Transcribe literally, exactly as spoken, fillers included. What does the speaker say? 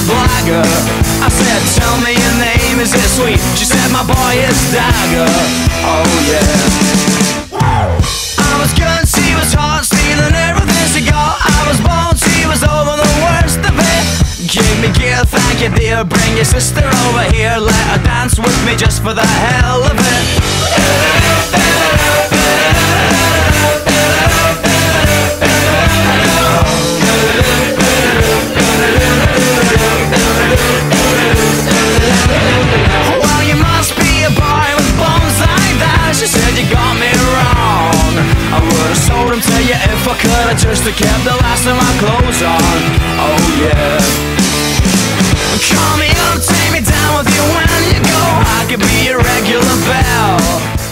blagger. I said, tell me your name, is it sweet? She said, my boy is Dagger. Oh yeah. I was good, she was hot, stealing everything she got. I was bold, she was over the worst of it. Give me gear, thank you dear. Bring your sister over here, let her dance with me just for the hell of it. Well, you must be a boy with bones like that. She said you got me wrong. I would've sold him to you if I could. I just have kept the last of my clothes on. Oh yeah. Call me up, take me down with you when you go. I could be your regular belle.